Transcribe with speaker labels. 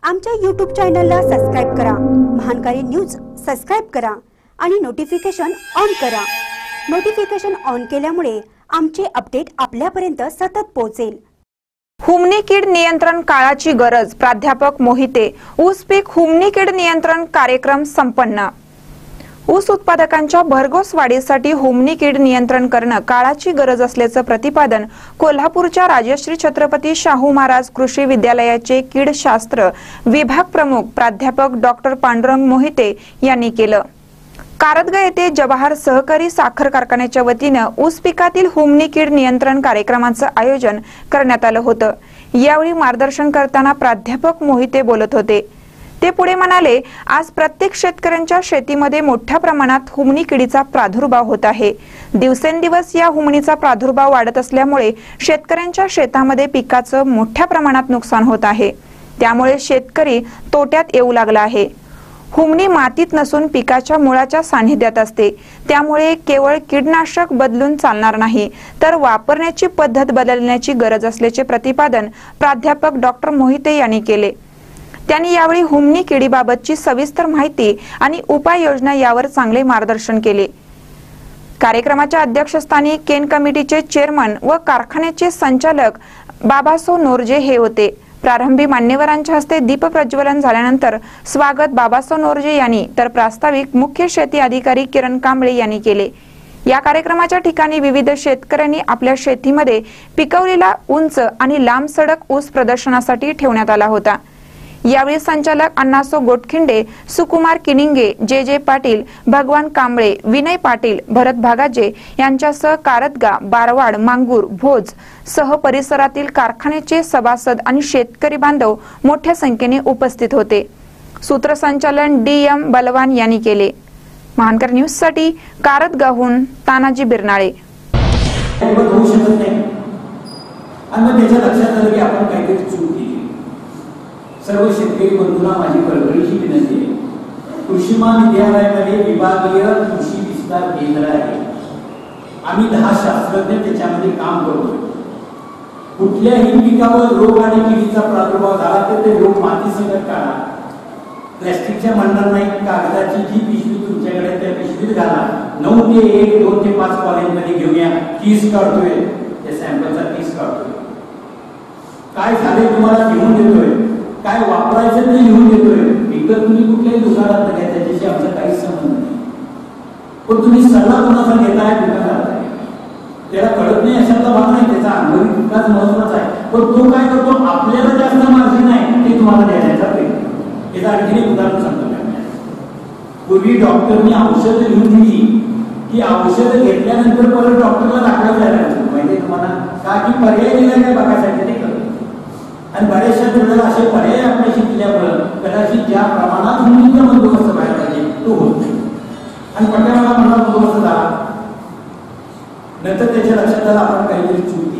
Speaker 1: आमच्या YouTube चॅनलला subscribe करा, महानकारी न्यूज सबस्क्राइब करा आणि नोटिफिकेशन ऑन करा। नोटिफिकेशन ऑन केल्यामुळे आमचे अपडेट आपल्यापर्यंत सतत पोहोचेल।
Speaker 2: हुमणी कीड नियंत्रण काळाची गरज, प्राध्यापक मोहिते। ऊस पीक हुमणी कीड नियंत्रण कार्यक्रम संपन्न। ऊस उत्पादकांच्या भरघोस वाढीसाठी हुमणी कीड नियंत्रण करणे काळाची गरज असल्याचे प्रतिपादन कोल्हापूरच्या राजश्री छत्रपती शाहू महाराज कृषी विद्यालयाचे कीडशास्त्र विभाग प्रमुख प्राध्यापक डॉक्टर पांडुरंग मोहिते यांनी केले। कारदगा येथे जवाहर सहकारी साखर कारखान्याच्या वतीने ऊस पिकातील हुमणी कीड नियंत्रण कार्यक्रमाचे आयोजन करण्यात आले होते। यावेळी मार्गदर्शन करताना प्राध्यापक मोहिते बोलत होते। ते पुढे म्हणाले, आज प्रत्येक शेतकऱ्यांच्या शेतीमध्ये मोठ्या प्रमाणात हुमणी किडीचा प्रादुर्भाव होत आहे। दिवसेंदिवस या हुमणीचा प्रादुर्भाव वाढत असल्यामुळे शेतकऱ्यांच्या शेतामध्ये पिकाचे मोठ्या प्रमाणात नुकसान होत आहे। त्यामुळे शेतकरी तोट्यात येऊ लागला आहे। हुमणी मातीत नसून पिकाच्या मुळाच्या सानिध्यात असते, त्यामुळे केवळ कीडनाशक बदलून चालणार नाही, तर वापरण्याची पद्धत बदलण्याची गरज असल्याचे प्रतिपादन प्राध्यापक डॉक्टर मोहिते यांनी केले। त्यांनी यावेळी हुमणी किडीबाबतची सविस्तर माहिती आणि उपाययोजना यावर चांगले मार्गदर्शन केले। कार्यक्रमाच्या अध्यक्षस्थानी केन कमिटीचे चेअरमन व कारखान्याचे संचालक बाबासो नोरजे हे होते। प्रारंभी मान्यवरांच्या हस्ते दीप प्रज्वलन झाल्यानंतर स्वागत बाबासो नोरजे यांनी तर प्रास्ताविक मुख्य शेती अधिकारी किरण कांबळे यांनी केले। या कार्यक्रमाच्या ठिकाणी विविध शेतकऱ्यांनी आपल्या शेतीमध्ये पिकवलेला उंच आणि लांब सडक ऊस प्रदर्शनासाठी ठेवण्यात आला होता। यावेळी संचालक अण्णासो गोटखिंडे, सुकुमार किनिंगे, जे पाटील, भगवान कांबळे, विनय पाटील, भरत भागाजे यांच्यासह कारदगा, बारवाड, मांगूर, भोज सह परिसरातील कारखान्याचे सभासद आणि शेतकरी बांधव मोठ्या संख्येने उपस्थित होते। सूत्रसंचालन DM बलवान यांनी केले। महानकर न्यूज साठी कारदगाहून तानाजी बिरनाळे।
Speaker 3: सर्व शेतकरी बंधूंना माझी कळकळीची विनंती आहे। कृषी महाविद्यालयामध्ये विभागीय कृषी विस्तार केंद्र आहे। आम्ही 10 शास्त्रज्ञ त्याच्यामध्ये काम करतो। कुठल्याही पिकावर रोग आणि किडीचा प्रादुर्भाव झाला तर ते रोग माती संकट काढा, प्लास्टिकच्या म्हणणार नाही, कागदाची जी पिशवी तुमच्याकडे त्या पिशवीत घाला, 9 ते 1, 2 ते 5 कॉलेजमध्ये घेऊन या, 30 काढतोय, त्या सॅम्पलचा 30 काढतोय, काय झाले तुम्हाला घेऊन देतोय, काय वापरायचं ते लिहून देतोय। इतर तुम्ही कुठल्याही दुकानात घ्या, त्याच्याशी आमचा काही संबंध नाही, पण तुम्ही सल्ला कोणाचा घेताय, दुकानात आहे त्याला कळत नाही अशातला भाग नाही, त्याचा अनुभवी विकास महत्वाचा आहे, पण तो काय करतो, आपल्याला जास्त मार्जिन आहे ते तुम्हाला देण्याचा प्रयत्न। याचा आणखी एक उदाहरण सांगतो। पूर्वी डॉक्टरनी औषध लिहून दिली की औषध घेतल्यानंतर परत डॉक्टरला दाखवायला जायला माहिती तुम्हाला, का की पर्याय दिला काय बघायसाठी नाही करत। आणि बऱ्याचशा वेळेला असे पर्याय आपण शिकल्यामुळे कदाचित ज्या प्रमाणात हुमणीचा बंदोबस्त व्हायला पाहिजे तो होत नाही, आणि पट्ट्याला म्हणा बंदोबस्त झाला नंतर त्याच्या लक्षात आला आपण काहीतरी चूक